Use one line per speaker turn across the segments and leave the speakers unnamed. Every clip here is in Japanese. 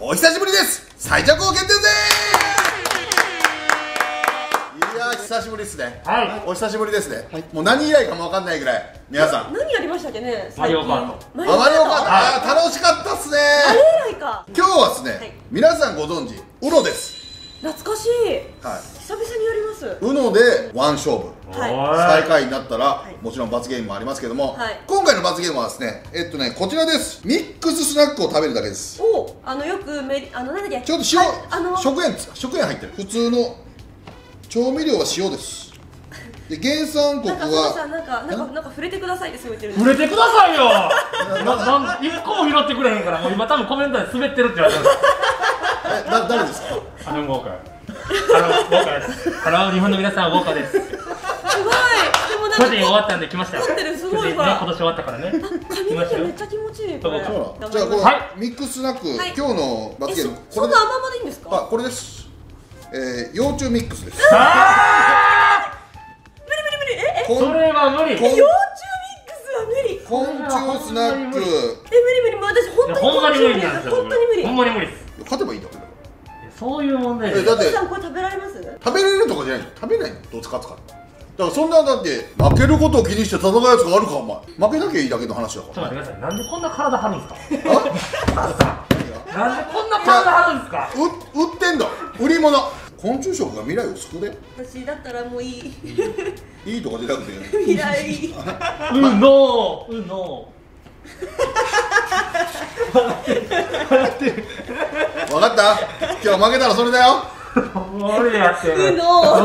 お久しぶりです。最弱王決定ぜー。いやー久しぶりですね。はい、お久しぶりですね。もう何以来かもわかんないぐらい皆さん
何やりましたっけね。
マリオカート。マリオカート、あー楽しかったっすね。
あれ以来か。
今日はですね、皆さんご存知UNOです。
懐かしい。はい、久々にやります。
UNOでワン勝負、最下位になったらもちろん罰ゲームもありますけども、今回の罰ゲームはですね、こちらです。ミックススナックを食べるだけです。
お、よくなんだっけ、
ちょっと塩、食塩入ってる。普通の調味料は塩です。で原産国は
なんか触れてくださいってすごい言ってる。
触れてくださいよ。一個も拾ってくれへんから、もう今多分コメントで滑ってるって言われてる。
誰ですか？
ウォーカー。ウォーカーです。ハロー日本の皆さん、ウォーカーです。すごい。で
も
個人終わったんで来ました。
すごい。今
年終わったからね。
髪の毛めっちゃ気持ちいい。これ。
じゃあこのミックススナック、今日の罰ゲーム。
そんな甘々でいいんですか？
あ、これです。幼虫ミックスです。
それは無理。
幼虫ミックスは無理。
昆虫スナック。
無理。もう私
ほんまに無理なんですよ。
本当に無理。
ほんまに無理です。
勝てばいいだけだ。
そういう問題
です。だって
さんこれ食べられます？
食べれるとかじゃない。食べないの。どっち勝つから。だからそんなだって負けることを気にして戦うやつがあるかお前。負けなきゃいいだけの話だから。
ちょっと待ってください。なんでこんな体張るんですか？なんでこんな体張るんですか？
売ってんだ。売り物。昆虫食が未来を救うで。
私だったらもういい。
いいとかじゃなくて。
未来。
ノー。
分かった？今日負けたらそれだよ。
俺やってる。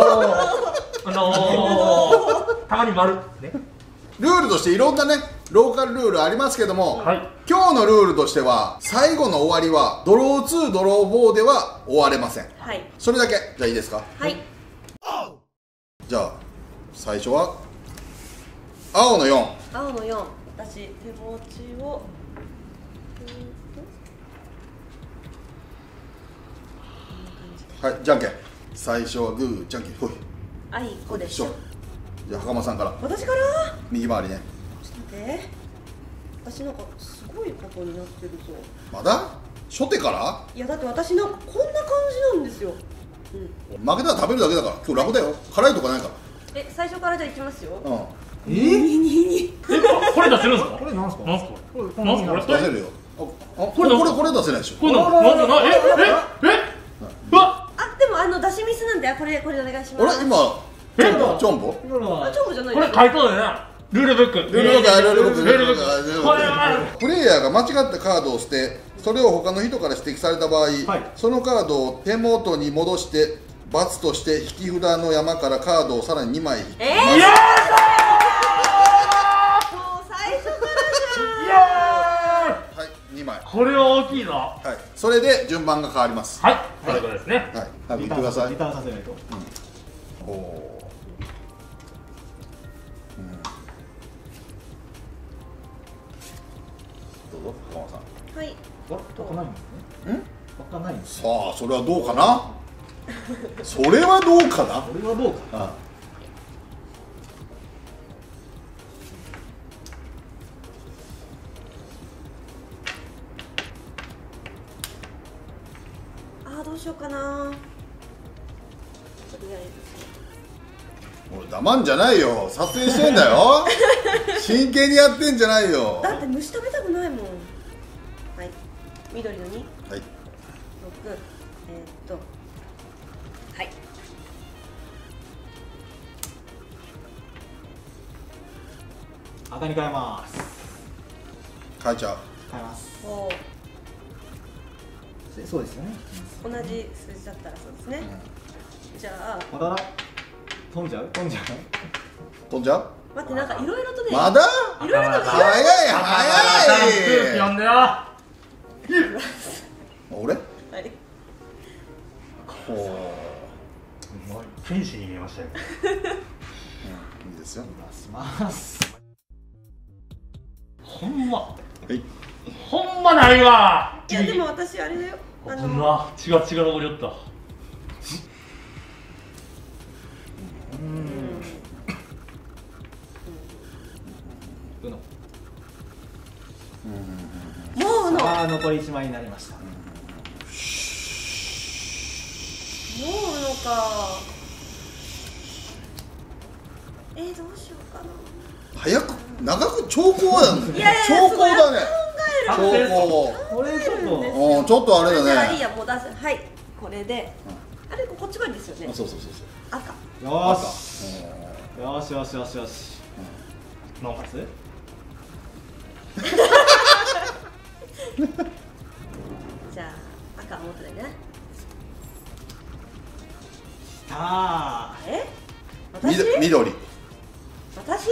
たまに丸ね。
ルールとしていろんなねローカルルールありますけども、今日のルールとしては最後の終わりはドロー2ドロー4では終われません。はい。それだけ。じゃあいいですか？はい。じゃあ最初は青の4。
青の4。私手持ちを。
はい、じゃんけん。最初はグー、じゃんけん、ほい。
あいこでしょ。
じゃあ袴さんから。
私から。
右回りね。
ちょっと待って。私なんかすごいことになってるぞ。
まだ？初手から？
いやだって私なんかこんな感じなんですよ。
負けたら食べるだけだから今日楽だよ。辛いとかないから。
最初からじゃあいきますよ。
うん。
これ出せるんですか？これなんすか？なんすか？これ
出せるよ。これ出せないでしょ。
これなん
でも出しミスなんでこれお願いします。
俺今チョンボ？
チョンボじゃない。
これ書いとるな。ルールブック。プ
レイヤーが間違ったカードを捨て、それを他の人から指摘された場合、そのカードを手元に戻して罰として引き札の山からカードをさらに2枚引きます。2枚。
これは大きいぞ。
はい。それで順番が変わります。
はい。そういうことですね。
はい。早く言ってください。
リターンさせないと。
おお。どうぞ、浜さん。
はい。
わかないんですね。わかないんです。
さあ、それはどうかな。それはどうかな。
それはどうかな。
どうしようかな。
俺黙んじゃないよ。撮影してんだよ。真剣にやってんじゃないよ。
だって虫食べたくないもん。はい。緑の2。はい。6。はい。
赤に変えます。
変えちゃう。
変えます。そうですよね。
同じ数字だったらそうですね。じゃあ
まだ飛んじゃう？
飛んじゃう？
待って、なんかいろいろとね。
まだ？
いろいろと
早い。
空気読んでよ。
俺？はい。
ほう。天使に見えましたよ。
いいですよ。
します。
ほんまないわ。
いやでも私あれだよ。
違う残りおった。
残り1枚になりました。
うのか。どうしようかな。
早く長く長考やん。
いやいや
長考だね。長
考える
考。
これちょっと
ちょっとあれ
じゃあ
だね。
いいや、もう出す。はい、これで。あれ、こっち側ですよね。
そうそうそうそう。
赤。
よしよしよしよしよし。
なおかつ
じゃあ赤持ってないね。
さあ
私？
緑。
私？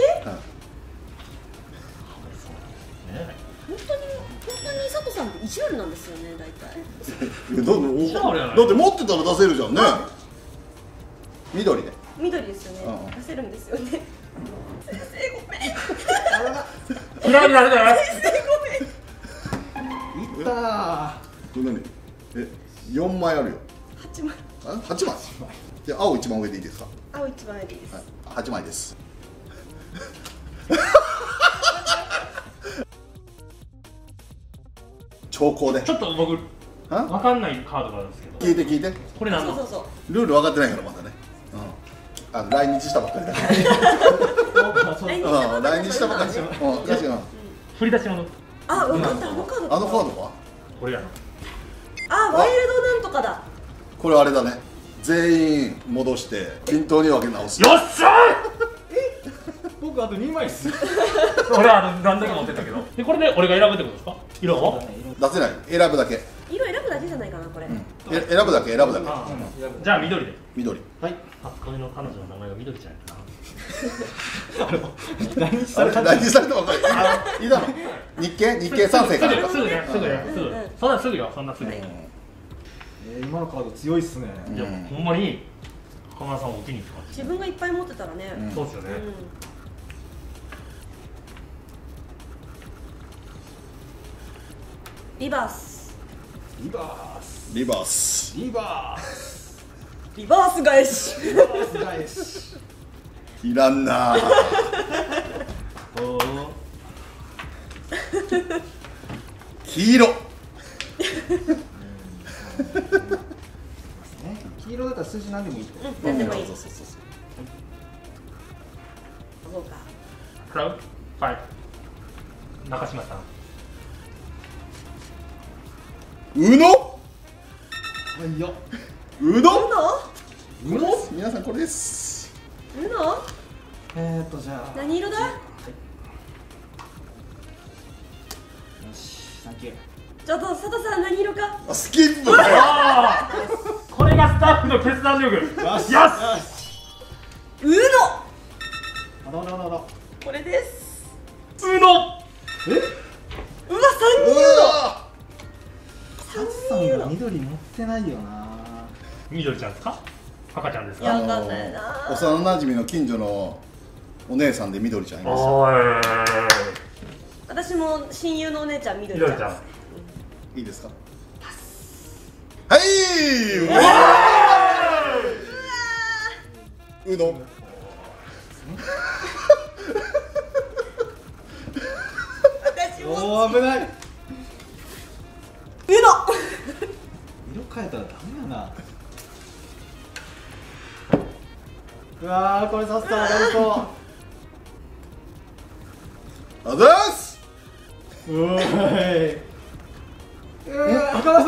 本当に佐藤さんって意地悪なんですよね、大体。
だって持ってたら出せるじゃんね。緑ね。
緑ですよね。出せるんですよね。先生ごめん。
嫌いになるね。
先生ごめん。
いったー。
これ何？4枚あるよ。
8枚。
8枚。じゃあ青一番上でいいですか？
青一番上でいいです。
8枚です。長考で。
ちょっと僕わかんないカードがあるんですけど。
聞いて。
これ何の？
ルール分かってないからまだね。来日したばっかりだから。来日したばっかり。確かに。
振り出し物。
あ、分かった。あのカード。
あのカードは？
これやな。
あ、ワイルドなんとかだ。
これあれだね。全員戻して均等に分け直す。
よっしゃ
僕あと2枚っす。
俺は何だか持ってたけど。でこれで俺が選ぶってことですか？色を？
出せない。選ぶだけ。
色選ぶだけじゃないかな、これ。
選ぶだけ。
じゃあ緑で。
緑。
はい。
これの彼女の名前が緑ちゃんや
来日
されたばっかり。いたの。日経3世から。
すぐ。そんなすぐよ、そんなすぐ。
今のカード強いっすね。
いや、ほんまに小村さんをお気に入って感じ。
自分がいっぱい持ってたらね。
そうですよね。
リバース。
リバース
返し。
いらんな。黄色。
黄色だったら数字何でもいいって。
何でもいい。
そう。
そうか。
クラウド5。中島さん。
うの。
はいよ。
うどん。
う
皆さんこれです。
の？
じゃあ。
何色だ？
よし、サンキュー。
ちょっと佐藤さん何色か？
スキップ。
これがスタッフの決断力。よし。
うの。これです。
うの。
うわ、3人
サツさんが緑持ってないよな。
緑ちゃんですか？赤ちゃんですか？
わかんないな。
幼馴染の近所のお姉さんで緑ちゃんいます。
私も親友のお姉ちゃん緑ちゃん。
いいですか？はい。うどん。
おー、危ない。
色
変えたらダメやな。うわー、これさせたらダメそう。
あざーす。
うーい。赤田さん。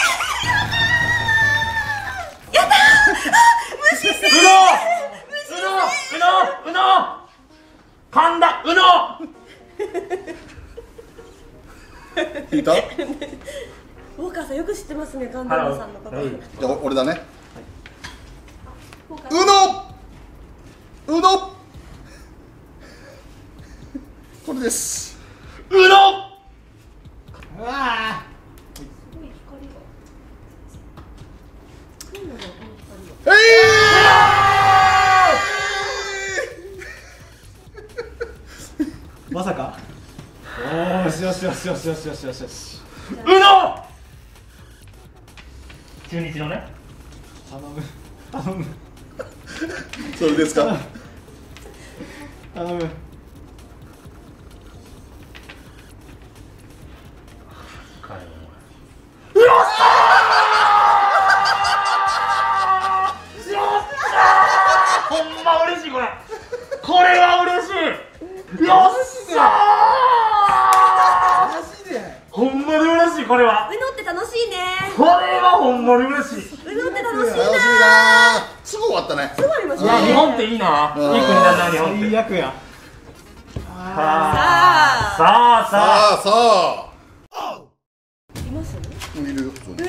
やったー。無視せー。
うの噛んだ。
引いた？
ウォーカーさんよく知ってますね、神田さんのこと。
じゃあ俺だね。うのこれです。
うわまさか。おー、よし。
中日のね。
頼む。
それですか？
頼む。
よっしゃー。
マジで
ほんまに嬉しい、これは。
うのって楽しいね。
これはほんまに嬉しい。
うのって楽しいな。
楽しいな。すぐ終わったね。
すぐありまし
いや、
たね。
日本っていいな。いい国だな、日本って。
最悪や。
さあ。
います
いるよ、普通に。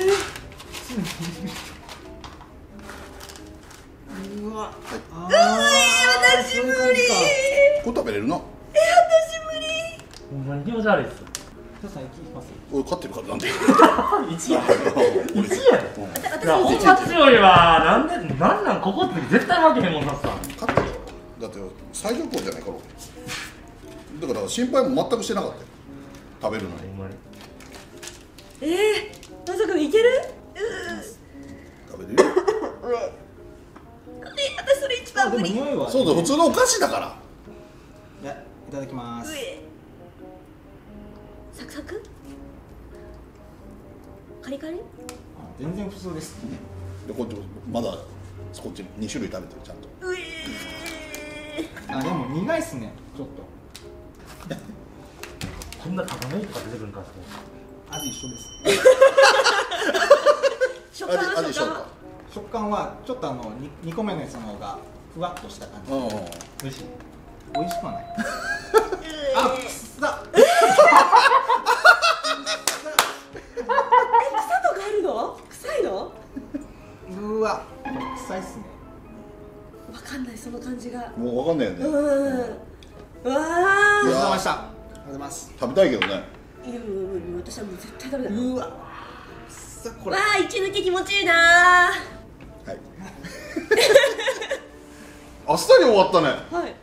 うわ。
私無理。
これ食べれるな。
私無理。
ほんまに気持ち悪いっす。
じゃあ、行きます。
俺勝ってるからなんで。
1や。1や。
私
本町よりはなんここって絶対負けへんもんなさ。
勝ってるよ。だって最上校じゃないから。だから心配も全くしてなかったよ。食べるのに。
まさかいける？
食べれるよ。
私それ一番無理。
匂いは。
そうだ、普通のお菓子だから。
いや、いただきます。
サクサク？カリカリ？
全然普通です。
で、こっちまだこっち2種類食べてるちゃんと。
あ、でも苦いっすね。ちょっと。
こんな高めとか出てくるんか。
味一緒です。
食感は
食感はちょっと2個目のやつの方がふわっとした感じ。
美味しい。
美味しくはない。あ、くっさ。
草とかあるの？臭いの？
うわ、臭いっすね。
わかんない、その感じが。
もうわかんないよね。
うわ
ごちそうさまでした。ありがとうございます。
食べたいけどね。
いや、私はもう絶対食べない。
うわ、さこれ。
わあ、一抜け気持ちいいな。
はい。あっさり終わったね。
はい。